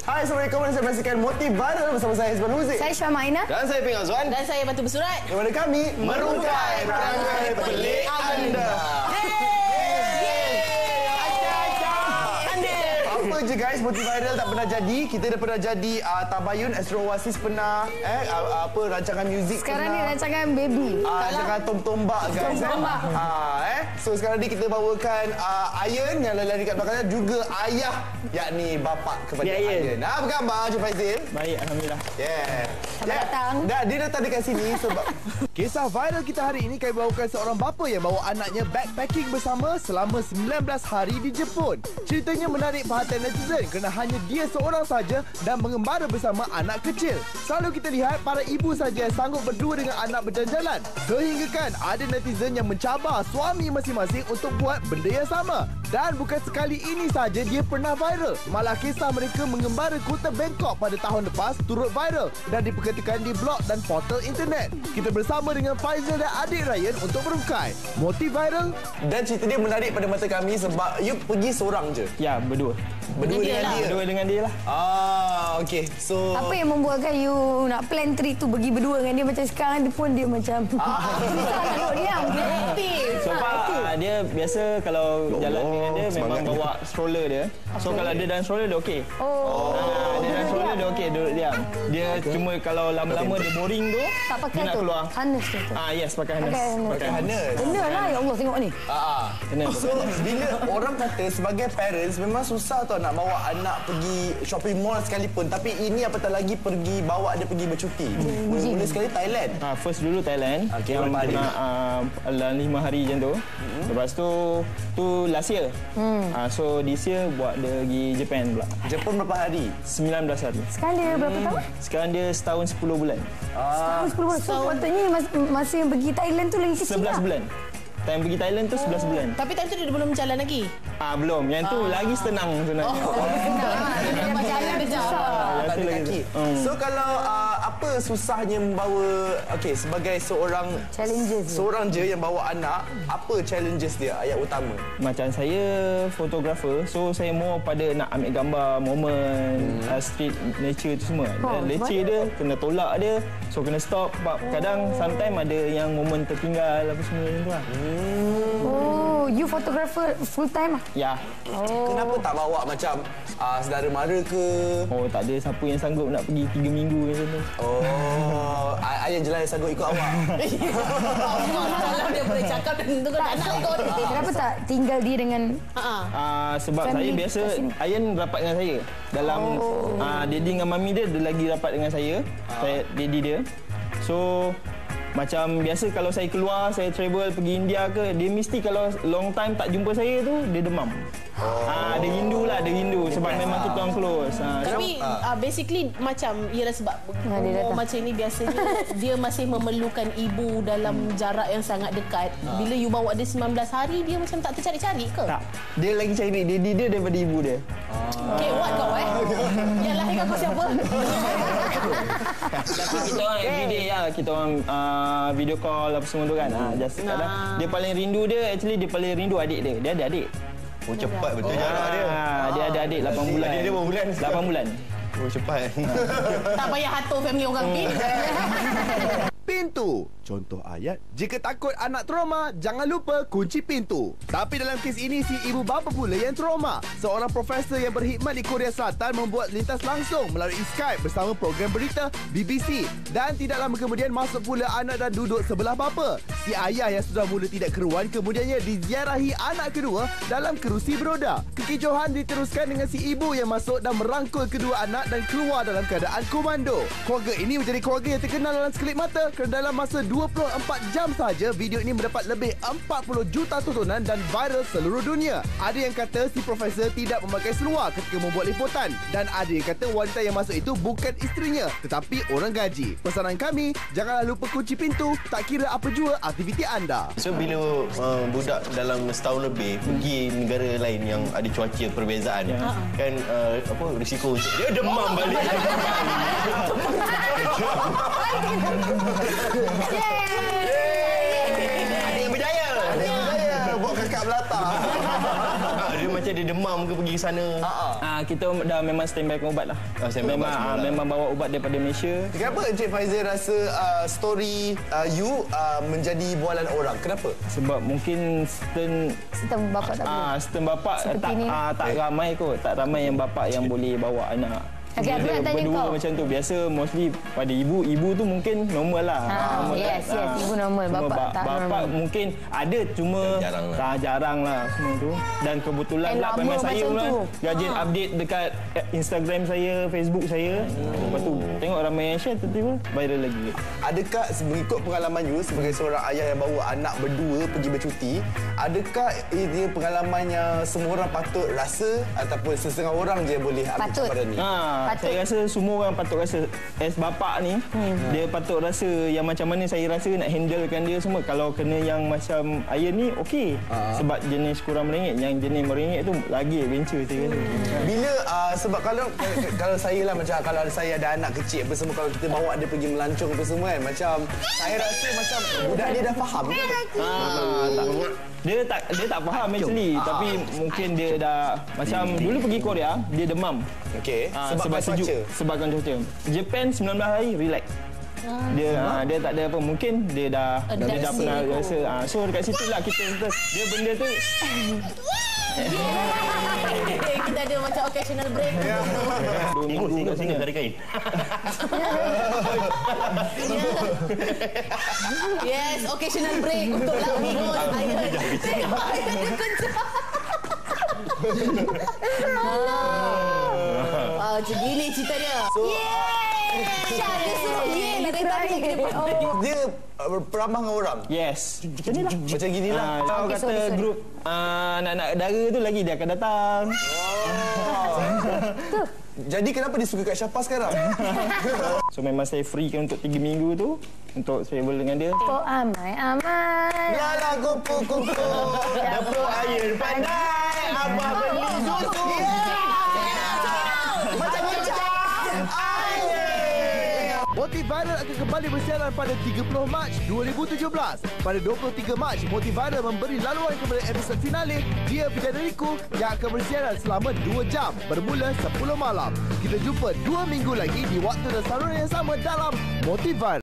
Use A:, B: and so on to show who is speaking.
A: Hai, Assalamualaikum. Saya menyaksikan Motif Viral bersama saya Isman Huzik.
B: Saya Syama'ina.
A: Dan saya Ping Azwan.
C: Dan saya Batu Bersurat.
A: Kepada kami, merungkai perangai pelik anda. Apa je guys, Motif Viral tak pernah jadi. Kita dah pernah jadi Tabayun, Astro Oasis pernah, rancangan muzik
B: Sekarang
A: pernah.
B: ni rancangan baby.
A: Rancangan Tom-Tombak guys.
B: Tom-Tombak.
A: So sekarang ni kita bawakan Ayan yang lari kat belakangnya juga ayah, yakni bapa kepada Ayan. Apa khabar Encik Faizil?
D: Baik, Alhamdulillah.
B: Selamat datang.
A: Dia datang dekat sini sebab kisah viral kita hari ini kami bawakan seorang bapa yang bawa anaknya backpacking bersama selama 19 hari di Jepun. Ceritanya menarik perhatian netizen kerana hanya dia seorang saja dan mengembara bersama anak kecil. Selalu kita lihat para ibu saja yang sanggup berdua dengan anak berjalan-jalan. Sehinggakan ada netizen yang mencabar suami masing-masing untuk buat benda yang sama. Dan bukan sekali ini saja dia pernah viral. Malah kisah mereka mengembara Kuta Bangkok pada tahun lepas turut viral dan diperkatakan di blog dan portal internet. Kita bersama dengan Faizal dan adik Ryan untuk merungkai Motif Viral. Dan cerita dia menarik pada mata kami sebab you pergi seorang je.
D: Ya, berdua.
A: Berdua dengan dia.
D: Berdua dengan dia lah.
A: Okey. So
B: Apa yang membuatkan you nak plan trip tu pergi berdua dengan dia? Macam sekarang dia pun dia macam susah nak duduk diam. Aktif.
D: Sebab dia biasa kalau jalan dengan dia memang bawa stroller dia. So kalau dia dalam stroller dia okey. Dia dalam stroller dia okey duduk diam. Dia cuma kalau lama-lama dia boring tu
B: Tak pakai
D: dia nak
B: tu.
D: keluar.
B: Harness tu.
D: Yes, pakai harness.
A: pakai harness.
B: Benar lah, ya Allah tengok ni.
D: Kena.
A: So bila orang kata sebagai parents memang susah tau nak bawa anak pergi shopping mall sekalipun, tapi ini apatah lagi pergi bawa dia pergi bercuti. Mula sekali Thailand.
D: First dulu Thailand.
A: Okey,
D: yang
A: berapa hari?
D: dalam 5 hari macam tu. Lepas tu last year. So this year buat dia pergi Japan pula.
A: Jepun berapa hari?
D: 19 hari.
B: Sekarang dia berapa tahun?
D: Sekarang dia setahun 10 bulan.
B: Tahun 10 bulan. So patutnya masa yang pergi Thailand tu lagi kecil
D: 11
B: lah.
D: bulan. Time pergi Thailand tu 11 bulan.
C: Tapi time tu dia belum jalan lagi.
D: Belum. Yang tu lagi senang sebenarnya.
B: Dia jalan dia susah.
A: Tak ada kaki. So kalau apa susahnya membawa sebagai seorang je yang bawa anak, apa challenges dia ayat utama?
D: Macam saya fotografer, so saya more pada nak ambil gambar momen street nature tu semua. Dan leceh dia kena tolak dia, so kena stop sebab kadang sometimes ada yang momen tertinggal apa semua macam tu lah.
B: You photographer full time ah?
D: Ya.
A: Kenapa tak bawa macam saudara mara ke?
D: Tak ada siapa yang sanggup nak pergi 3 minggu macam tu.
A: Ayah je lah yang sanggup ikut awak.
C: Kalau dia boleh cakap tentu kan tak nak ikut.
B: Kenapa tak tinggal dia dengan
D: Sebab saya biasa Ayan rapat dengan saya. Dalam daddy dengan mami dia lagi rapat dengan saya. Saya daddy dia. So macam biasa kalau saya keluar, saya travel pergi India ke, dia mesti kalau long time tak jumpa saya tu, dia demam. Dia rindu lah, dia rindu sebab memang kita orang close.
C: Tapi basically macam ialah sebab umur macam ni biasanya dia masih memerlukan ibu dalam jarak yang sangat dekat. Bila you bawa dia 19 hari, dia macam tak tercari-cari ke?
D: Tak. Dia lagi cari daddy dia daripada ibu dia.
C: Okay, what kau yang lahirkan kau siapa?
D: Tapi kita orang everyday lah, kita orang video call apa semua tu kan. Just kadang dia paling rindu dia, actually dia paling rindu adik dia. Dia ada adik.
A: Cepat betul jarak dia.
D: Dia ada adik 8 bulan.
A: Adik dia berapa bulan?
D: 8 bulan.
A: Cepat.
C: Tak payah atur family orang ni.
A: Pintu. Contoh ayat, jika takut anak trauma, jangan lupa kunci pintu. Tapi dalam kes ini, si ibu bapa pula yang trauma. Seorang profesor yang berkhidmat di Korea Selatan membuat lintas langsung melalui Skype bersama program berita BBC. Dan tidak lama kemudian masuk pula anak dan duduk sebelah bapa. Si ayah yang sudah mula tidak keruan kemudiannya diziarahi anak kedua dalam kerusi beroda. Kekicauan diteruskan dengan si ibu yang masuk dan merangkul kedua anak dan keluar dalam keadaan komando. Keluarga ini menjadi keluarga yang terkenal dalam sekelip mata kerana dalam masa 24 jam saja video ini mendapat lebih 40 juta tontonan dan viral seluruh dunia. Ada yang kata si profesor tidak memakai seluar ketika membuat liputan dan ada yang kata wanita yang masuk itu bukan isterinya tetapi orang gaji. Pesanan kami, janganlah lupa kunci pintu tak kira apa jua aktiviti anda.
E: So bila budak dalam setahun lebih pergi negara lain yang ada cuaca perbezaan kan risiko dia demam balik.
A: Ada yang berjaya. Buat kakak belata.
E: Dia macam dia demam ke pergi ke sana.
D: Kita dah memang standby ubat lah. Memang bawa ubat daripada Malaysia.
A: Kenapa Encik Faizal rasa story you menjadi bualan orang? Kenapa?
D: Sebab mungkin
B: Sistem bapak tak boleh.
D: sistem bapak tak ramai kot. Tak ramai yang bapak yang boleh bawa anak.
B: Okey, aku nak tanya
D: berdua
B: kau.
D: macam tu. Biasa mostly pada ibu tu mungkin normal lah. Normal
B: yes,
D: kan?
B: ibu normal.
D: Cuma
B: Bapak tak
D: bapak
B: normal.
D: mungkin ada, cuma jarang lah semua tu. Dan kebetulan pula memang saya pula rajin update dekat Instagram saya, Facebook saya. Lepas tu tengok ramai yang share, tiba-tiba viral lagi.
A: Adakah mengikut pengalaman you sebagai seorang ayah yang bawa anak berdua pergi bercuti, adakah ini pengalaman yang semua orang patut rasa ataupun setengah orang je boleh ambil
B: Patut.
A: cabaran ni?
D: Saya rasa semua orang patut rasa. As bapak ni, dia patut rasa yang macam mana saya rasa nak handlekan dia semua. Kalau kena yang macam ayah ni, okey. Sebab jenis kurang meringit. Yang jenis meringit tu lagi adventure saya rasa.
A: Bila sebab kalau saya lah, macam kalau saya ada anak kecil apa semua, kalau kita bawa dia pergi melancong apa semua kan, macam saya rasa macam budak dia dah faham ke?
D: Dia tak faham actually, tapi mungkin dia dah macam dulu pergi Korea, dia demam.
A: Okey,
D: sebab sejuk, sebabkan cuaca. Japan 19 hari relax. Dia tak ada apa, mungkin dia dah pernah rasa. So dekat situ lah kita dia benda tu.
C: Kita ada macam occasional break.
D: 2 minggu kat sini
E: Tarik kain.
C: Yes, occasional break untuk Lamingos. Tengok ayah dia kencang. Macam gini cerita dia. Syah dia suruh dari tadi ke depan.
A: Dia peramah dengan orang.
D: Yes. Macam ni lah.
A: Macam gini lah.
D: Kalau kata grup anak-anak dara tu lagi dia akan datang.
A: Jadi kenapa dia suka kat Syafah sekarang?
D: So memang saya free kan untuk 3 minggu tu untuk travel dengan dia.
B: Kau amai-amai.
A: Biarlah kupu-kupu dapur air pandai, abah beli susu. Macam-macam air. Motiviral akan kembali bersiaran pada 30 Mac 2017. Pada 23 Mac, Motiviral memberi laluan kepada episod finale Dia Bidadariku yang akan bersiaran selama 2 jam bermula 10 malam. Kita jumpa 2 minggu lagi di waktu dan saluran yang sama dalam Motiviral.